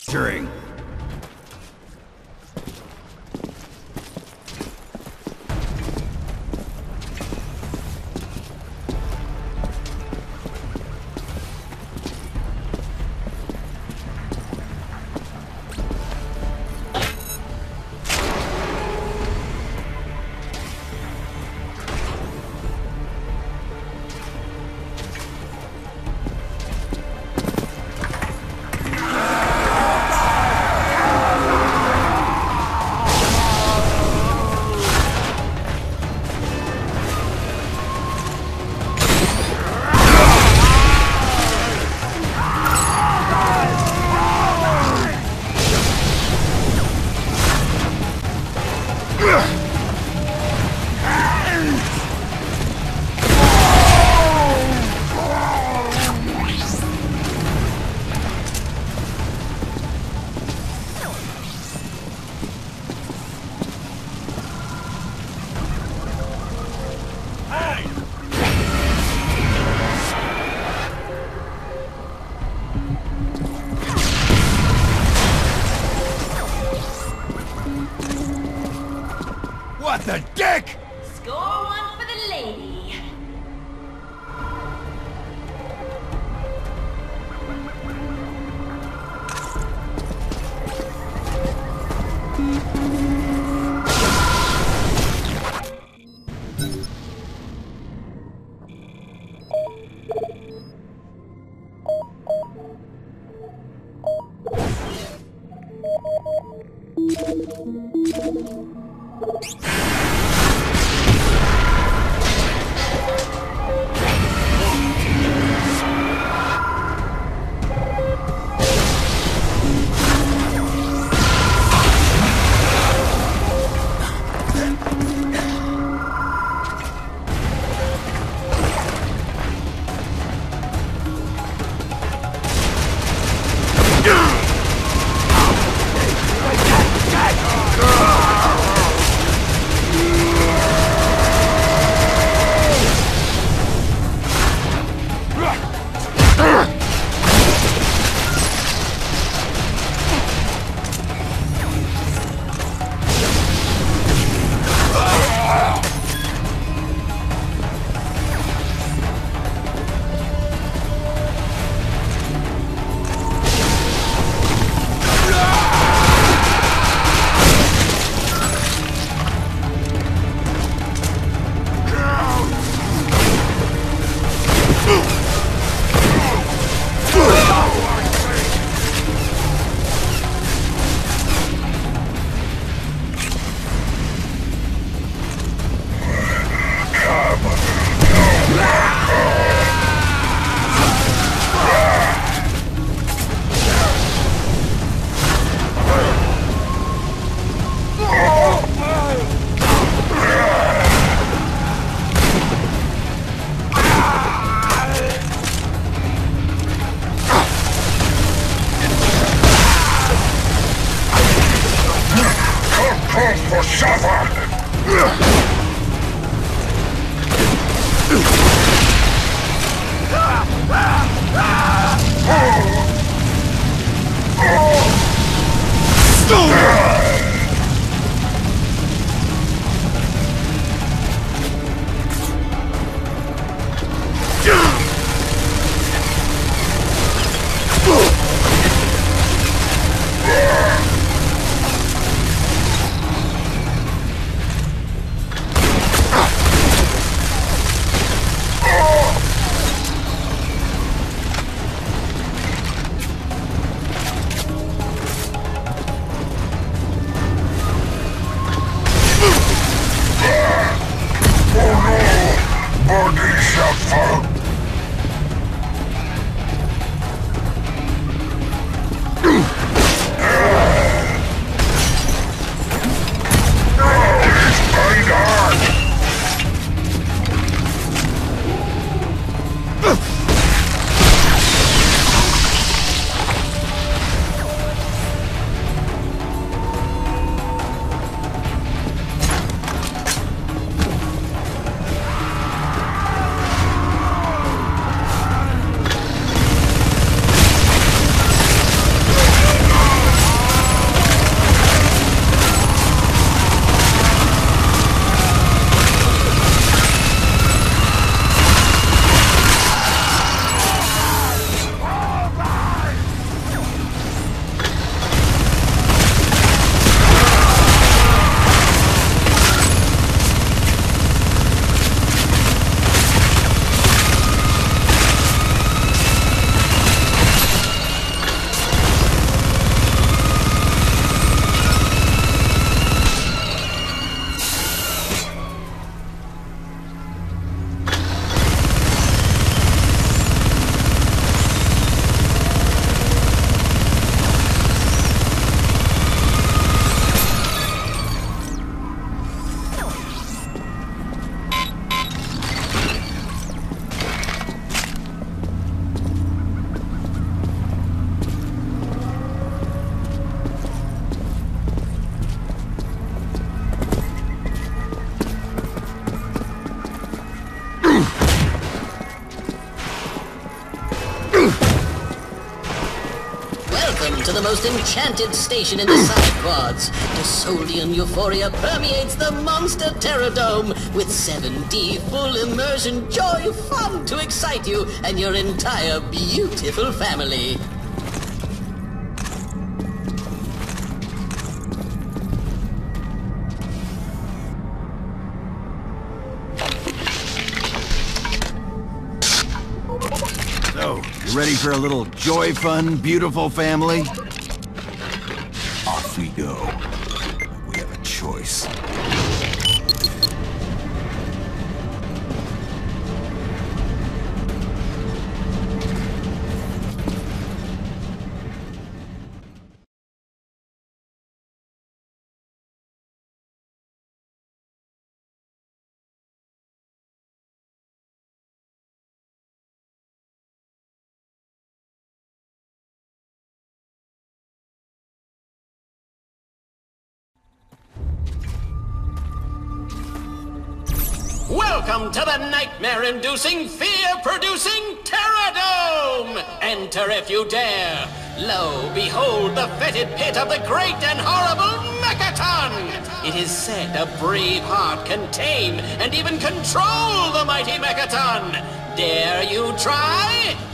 Turing. What the dick? Score one for the lady. the most enchanted station in the side quads. Desoldian euphoria permeates the monster Terradome with 7D full immersion joy fun to excite you and your entire beautiful family. So, you ready for a little joy fun, beautiful family? Off we go. We have a choice. Welcome to the nightmare-inducing, fear-producing Terradome! Enter if you dare. Lo, behold the fetid pit of the great and horrible Mechaton! It is said a brave heart can tame and even control the mighty Mechaton. Dare you try?